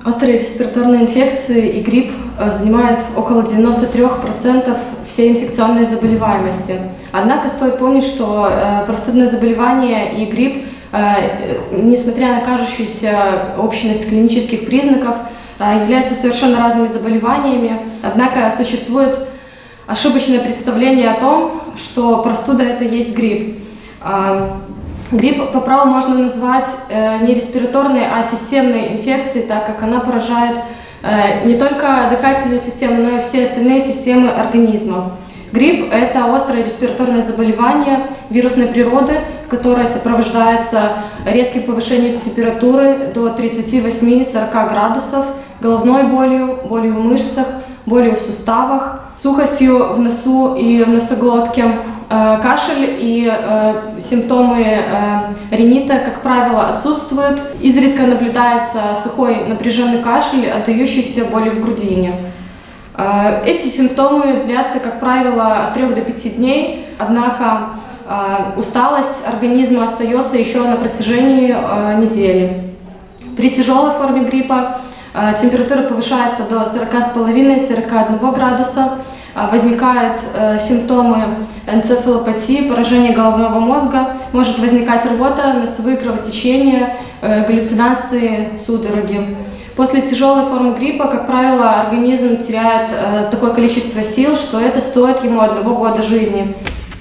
Острые респираторные инфекции и грипп занимают около 93% всей инфекционной заболеваемости. Однако стоит помнить, что простудное заболевание и грипп, несмотря на кажущуюся общность клинических признаков, являются совершенно разными заболеваниями. Однако существует ошибочное представление о том, что простуда – это есть грипп. Грипп по праву можно назвать не респираторной, а системной инфекцией, так как она поражает не только дыхательную систему, но и все остальные системы организма. Грипп – это острое респираторное заболевание вирусной природы, которое сопровождается резким повышением температуры до 38-40 градусов, головной болью, болью в мышцах, болью в суставах, сухостью в носу и в носоглотке. Кашель и симптомы ринита, как правило, отсутствуют. Изредка наблюдается сухой напряженный кашель, отдающийся болью в грудине. Эти симптомы длятся, как правило, от 3 до 5 дней, однако усталость организма остается еще на протяжении недели. При тяжелой форме гриппа температура повышается до 40,5–41 градуса. Возникают симптомы энцефалопатии, поражения головного мозга, может возникать рвота, носовые кровотечения, галлюцинации, судороги. После тяжелой формы гриппа, как правило, организм теряет такое количество сил, что это стоит ему 1 года жизни.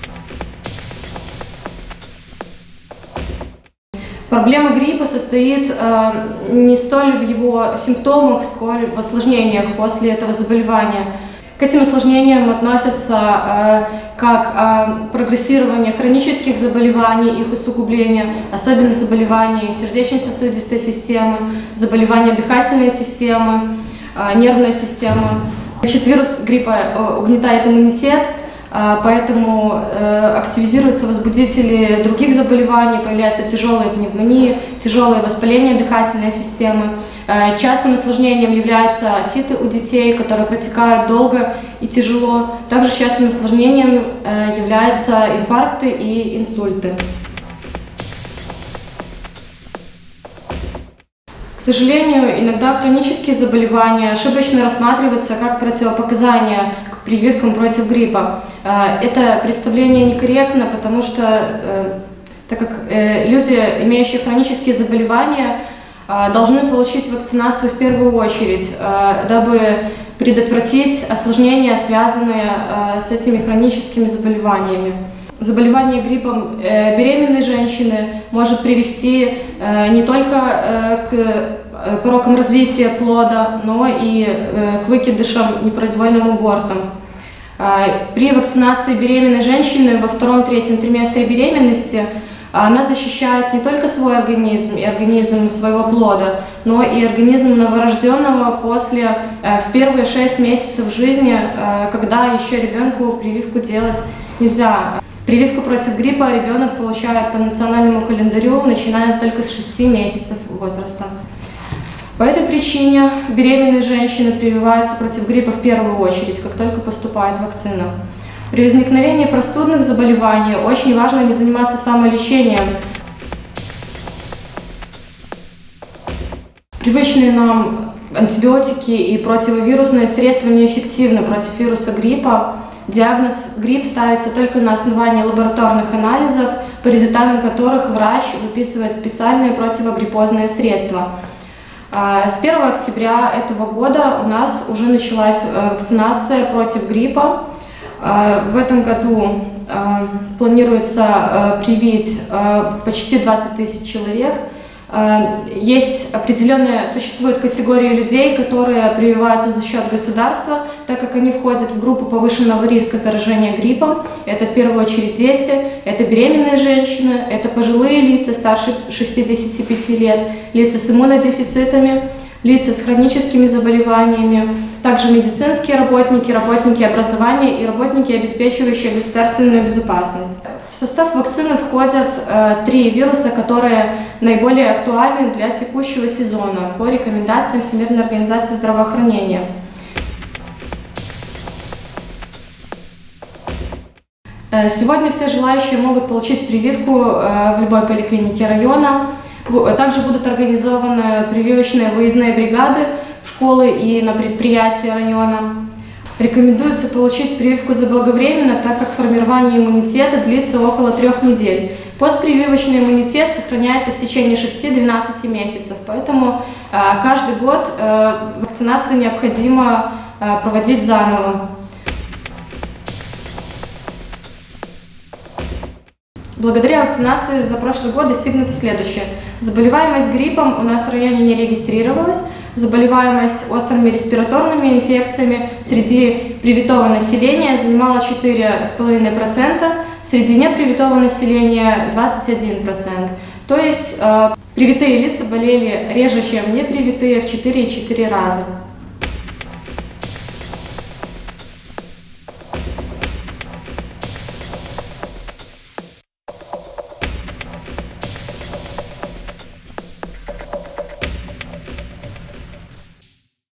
Проблема гриппа состоит не столь в его симптомах, сколь в осложнениях после этого заболевания. К этим осложнениям относятся как прогрессирование хронических заболеваний, их усугубление, особенно заболевания сердечно-сосудистой системы, заболевания дыхательной системы, нервной системы. Вирус гриппа угнетает иммунитет, поэтому активизируются возбудители других заболеваний, появляются тяжелые пневмонии, тяжелые воспаления дыхательной системы. Частым осложнением являются отиты у детей, которые протекают долго и тяжело. Также частым осложнением являются инфаркты и инсульты. К сожалению, иногда хронические заболевания ошибочно рассматриваются как противопоказания к прививкам против гриппа. Это представление некорректно, потому что, так как люди, имеющие хронические заболевания, должны получить вакцинацию в первую очередь, дабы предотвратить осложнения, связанные с этими хроническими заболеваниями. Заболевание гриппом беременной женщины может привести не только к порокам развития плода, но и к выкидышам, непроизвольным абортам. При вакцинации беременной женщины во 2-3 триместре беременности она защищает не только свой организм и организм своего плода, но и организм новорожденного в первые 6 месяцев жизни, когда еще ребенку прививку делать нельзя. Прививку против гриппа ребенок получает по национальному календарю, начиная только с 6 месяцев возраста. По этой причине беременные женщины прививаются против гриппа в первую очередь, как только поступает вакцина. При возникновении простудных заболеваний очень важно не заниматься самолечением. Привычные нам антибиотики и противовирусные средства неэффективны против вируса гриппа. Диагноз грипп ставится только на основании лабораторных анализов, по результатам которых врач выписывает специальные противогриппозные средства. С 1 октября этого года у нас уже началась вакцинация против гриппа. В этом году планируется привить почти 20 000 человек. Существует категория людей, которые прививаются за счет государства, так как они входят в группу повышенного риска заражения гриппом. Это в первую очередь дети, это беременные женщины, это пожилые лица старше 65 лет, лица с иммунодефицитами, лица с хроническими заболеваниями, также медицинские работники, работники образования и работники, обеспечивающие государственную безопасность. В состав вакцины входят 3 вируса, которые наиболее актуальны для текущего сезона по рекомендациям Всемирной организации здравоохранения. Сегодня все желающие могут получить прививку в любой поликлинике района. Также будут организованы прививочные выездные бригады в школы и на предприятия района. Рекомендуется получить прививку заблаговременно, так как формирование иммунитета длится около 3 недель. Постпрививочный иммунитет сохраняется в течение 6-12 месяцев, поэтому каждый год вакцинацию необходимо проводить заново. Благодаря вакцинации за прошлый год достигнуто следующее. Заболеваемость гриппом у нас в районе не регистрировалась. Заболеваемость острыми респираторными инфекциями среди привитого населения занимала 4,5%, среди непривитого населения 21%. То есть привитые лица болели реже, чем непривитые, в 4,4 раза.